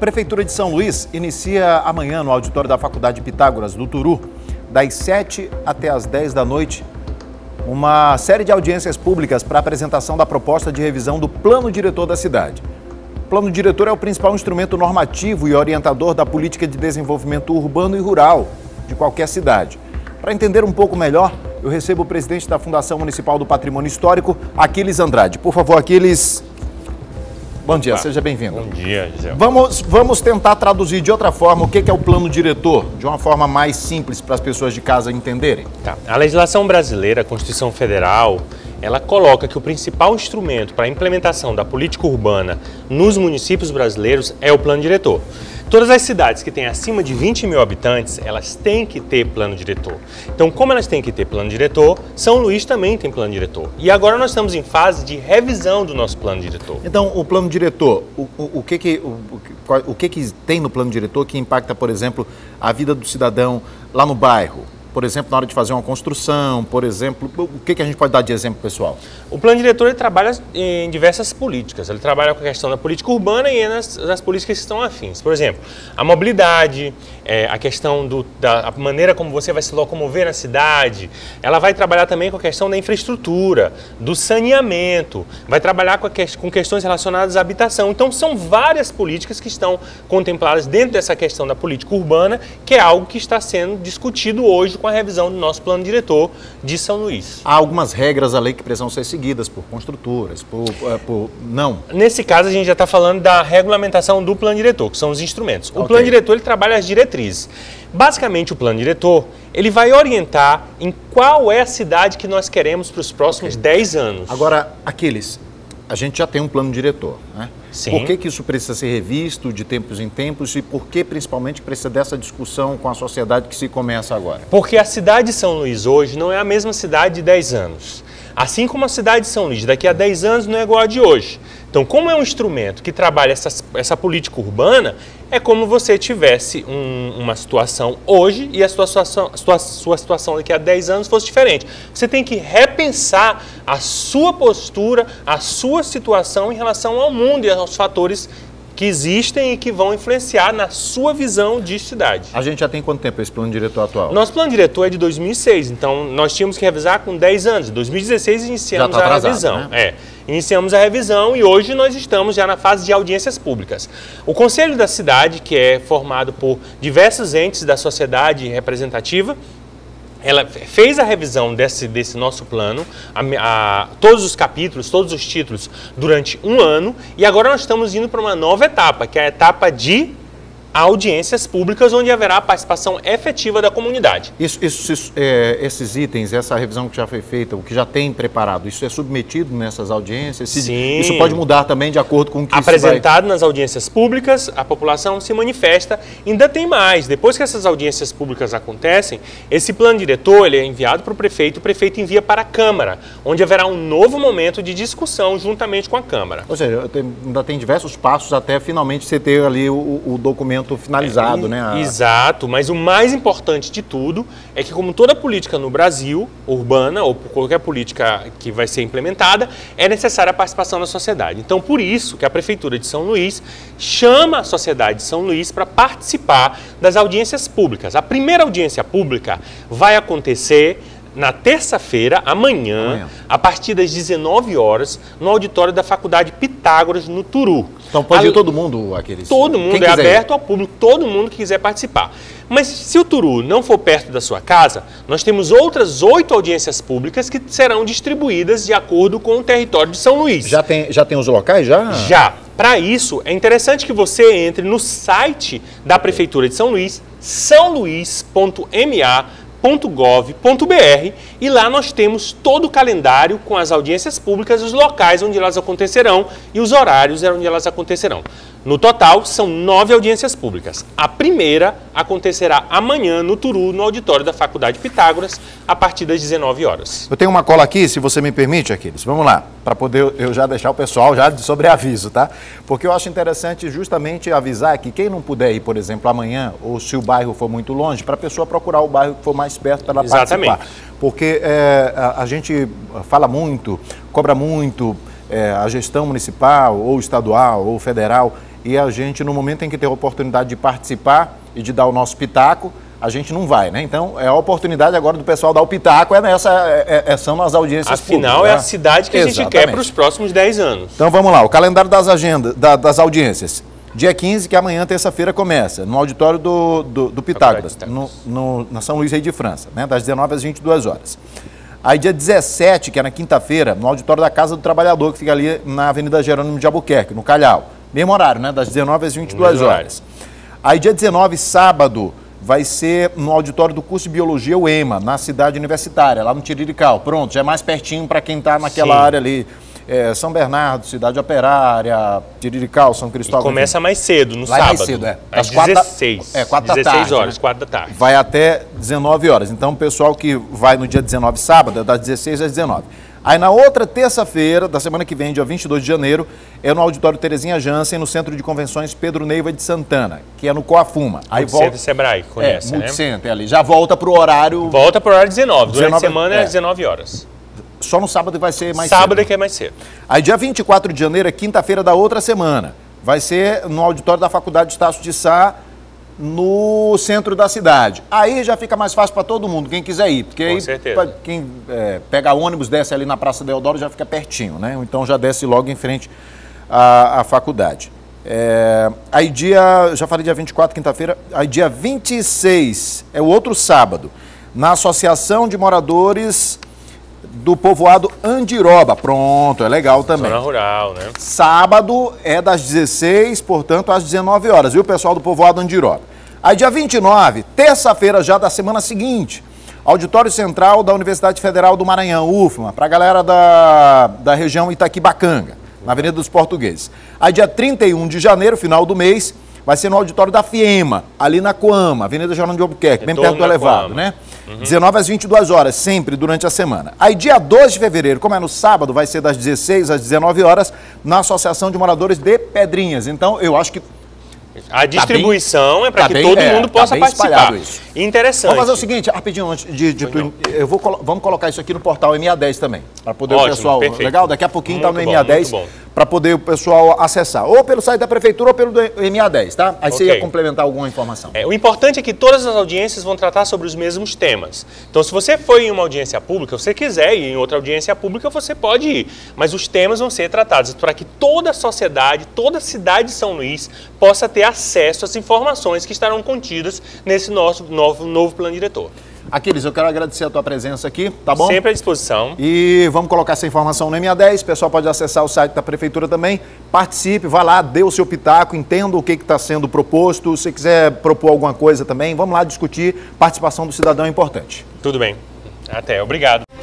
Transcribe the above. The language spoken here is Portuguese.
Prefeitura de São Luís inicia amanhã no auditório da Faculdade Pitágoras do Turu, das 7 até as 10 da noite, uma série de audiências públicas para apresentação da proposta de revisão do Plano Diretor da cidade. O Plano Diretor é o principal instrumento normativo e orientador da política de desenvolvimento urbano e rural de qualquer cidade. Para entender um pouco melhor, eu recebo o presidente da Fundação Municipal do Patrimônio Histórico, Aquiles Andrade. Por favor, Aquiles. Bom dia, seja bem-vindo. Bom dia, Gisele. Vamos tentar traduzir de outra forma o que é o plano diretor, de uma forma mais simples para as pessoas de casa entenderem. Tá. A legislação brasileira, a Constituição Federal, ela coloca que o principal instrumento para a implementação da política urbana nos municípios brasileiros é o plano diretor. Todas as cidades que têm acima de 20 mil habitantes, elas têm que ter plano diretor. Então, como elas têm que ter plano diretor, São Luís também tem plano diretor. E agora nós estamos em fase de revisão do nosso plano diretor. Então, o plano diretor, o que tem no plano diretor que impacta, por exemplo, a vida do cidadão lá no bairro? Por exemplo, na hora de fazer uma construção, por exemplo, o que a gente pode dar de exemplo, pessoal? O plano diretor ele trabalha em diversas políticas. Ele trabalha com a questão da política urbana e nas políticas que estão afins. Por exemplo, a mobilidade, a questão da maneira como você vai se locomover na cidade. Ela vai trabalhar também com a questão da infraestrutura, do saneamento, vai trabalhar com questões relacionadas à habitação. Então, são várias políticas que estão contempladas dentro dessa questão da política urbana, que é algo que está sendo discutido hoje com a revisão do nosso plano diretor de São Luís. Há algumas regras da lei que precisam ser seguidas por construtoras, não? Nesse caso, a gente já está falando da regulamentação do plano diretor, que são os instrumentos. O plano diretor ele trabalha as diretrizes. Basicamente, o plano diretor ele vai orientar em qual é a cidade que nós queremos para os próximos 10 anos. Agora, Aquiles, a gente já tem um plano diretor, né? Sim. Por que isso precisa ser revisto de tempos em tempos e por que principalmente precisa dessa discussão com a sociedade que se começa agora? Porque a cidade de São Luís hoje não é a mesma cidade de 10 anos. Assim como a cidade de São Luís daqui a 10 anos não é igual a de hoje. Então, como é um instrumento que trabalha essa política urbana, é como você tivesse uma situação hoje e a sua situação daqui a 10 anos fosse diferente. Você tem que repensar a sua postura, a sua situação em relação ao mundo e aos fatores que existem e que vão influenciar na sua visão de cidade. A gente já tem quanto tempo esse plano diretor atual? Nosso plano diretor é de 2006, então nós tínhamos que revisar com 10 anos. Em 2016 iniciamos a revisão. Né? Iniciamos a revisão e hoje nós estamos já na fase de audiências públicas. O Conselho da Cidade, que é formado por diversos entes da sociedade representativa, ela fez a revisão desse nosso plano, todos os capítulos, todos os títulos, durante um ano, e agora nós estamos indo para uma nova etapa, que é a etapa de audiências públicas, onde haverá a participação efetiva da comunidade. Esses itens, essa revisão que já foi feita, o que já tem preparado, isso é submetido nessas audiências? Sim. Isso pode mudar também de acordo com o que apresentado nas audiências públicas, a população se manifesta. Ainda tem mais, depois que essas audiências públicas acontecem, esse plano diretor ele é enviado para o prefeito envia para a Câmara, onde haverá um novo momento de discussão juntamente com a Câmara. Ou seja, ainda tem diversos passos até finalmente você ter ali o documento finalizado, né? Exato, mas o mais importante de tudo é que, como toda política no Brasil, urbana ou qualquer política que vai ser implementada, é necessária a participação da sociedade. Então, por isso que a Prefeitura de São Luís chama a sociedade de São Luís para participar das audiências públicas. A primeira audiência pública vai acontecer na terça-feira, amanhã, a partir das 19 horas, no auditório da Faculdade Pitágoras, no Turu. Então pode ir todo mundo, Aquiles? Todo mundo, é aberto ao público, todo mundo que quiser participar. Mas se o Turu não for perto da sua casa, nós temos outras 8 audiências públicas que serão distribuídas de acordo com o território de São Luís. Já tem os locais, já? Já. Para isso, é interessante que você entre no site da Prefeitura de São Luís, saoluís.ma.gov.br, e lá nós temos todo o calendário com as audiências públicas, os locais onde elas acontecerão e os horários onde elas acontecerão. No total, são 9 audiências públicas. A primeira acontecerá amanhã no Turu, no auditório da Faculdade Pitágoras, a partir das 19 horas. Eu tenho uma cola aqui, se você me permite, Aquiles. Vamos lá, para poder eu já deixar o pessoal já de sobreaviso, tá? Porque eu acho interessante justamente avisar que quem não puder ir, por exemplo, amanhã, ou se o bairro for muito longe, para a pessoa procurar o bairro que for mais perto para ela participar. Porque a gente fala muito, cobra muito, a gestão municipal, ou estadual, ou federal, e a gente, no momento em que tem a oportunidade de participar e de dar o nosso pitaco, a gente não vai, né? Então, é a oportunidade agora do pessoal dar o pitaco, são nas audiências públicas. Afinal, é a cidade que a gente quer para os próximos 10 anos. Então, vamos lá, o calendário das agendas, das audiências. Dia 15, que amanhã, terça-feira, começa, no auditório do Pitágoras, na São Luís Rei de França, né? Das 19 às 22 horas. Aí, dia 17, que é na quinta-feira, no auditório da Casa do Trabalhador, que fica ali na Avenida Jerônimo de Albuquerque, no Calhau. Mesmo horário, né? Das 19 às 22 horas. Aí, dia 19, sábado, vai ser no auditório do curso de Biologia, o EMA, na cidade universitária, lá no Tirirical. Pronto, já é mais pertinho para quem está naquela área ali. São Bernardo, Cidade Operária, Tirirical, São Cristóvão. E começa mais cedo, no lá sábado. Mais cedo, às 16. 4 da 16 tarde, horas, né? 4 da tarde. Vai até 19 horas. Então, o pessoal que vai no dia 19, sábado, é das 16 às 19. Aí, na outra terça-feira, da semana que vem, dia 22 de janeiro, é no Auditório Terezinha Jansen, no Centro de Convenções Pedro Neiva de Santana, que é no Coafuma. Aí volta... Multicenter Sebrae, conhece, né? Multicenter ali. Já volta para o horário... Volta para o horário 19. Durante a semana é às 19 horas. Só no sábado vai ser mais cedo. Sábado é que é mais cedo. Aí, dia 24 de janeiro, é quinta-feira da outra semana. Vai ser no auditório da Faculdade de Estácio de Sá, no centro da cidade. Aí já fica mais fácil para todo mundo, quem quiser ir. Porque com aí, certeza. Quem pega ônibus, desce ali na Praça Deodoro, já fica pertinho, né? Então já desce logo em frente à faculdade. Aí já falei dia 24, quinta-feira. Aí dia 26, é o outro sábado, na Associação de Moradores do Povoado Andiroba. Pronto, é legal também. Zona rural, né? Sábado é das 16, portanto, às 19 horas, viu, pessoal do Povoado Andiroba? Aí, dia 29, terça-feira já da semana seguinte, Auditório Central da Universidade Federal do Maranhão, UFMA, para a galera da região Itaquibacanga, na Avenida dos Portugueses. Aí, dia 31 de janeiro, final do mês, vai ser no auditório da FIEMA, ali na Coama, Avenida Jerônimo de Albuquerque, bem perto do elevado, né? 19 às 22 horas, sempre durante a semana. Aí, dia 2 de fevereiro, como é no sábado, vai ser das 16 às 19 horas, na Associação de Moradores de Pedrinhas. Então, eu acho que a distribuição é para que todo mundo possa participar. Isso. Interessante. Vamos fazer o seguinte, rapidinho, antes vamos colocar isso aqui no portal MA10 também, para poder o pessoal... Perfeito. Legal? Daqui a pouquinho está no muito MA10, para poder o pessoal acessar. Ou pelo site da Prefeitura ou pelo MA10, tá? Aí você ia complementar alguma informação. O importante é que todas as audiências vão tratar sobre os mesmos temas. Então, se você for em uma audiência pública, se você quiser ir em outra audiência pública, você pode ir. Mas os temas vão ser tratados para que toda a sociedade, toda a cidade de São Luís possa ter acesso às informações que estarão contidas nesse nosso novo plano diretor. Aquiles, eu quero agradecer a tua presença aqui, tá bom? Sempre à disposição. E vamos colocar essa informação no MA10, o pessoal pode acessar o site da Prefeitura também, participe, vá lá, dê o seu pitaco, entenda o que está sendo proposto, se quiser propor alguma coisa também, vamos lá discutir, participação do cidadão é importante. Tudo bem. Até, obrigado.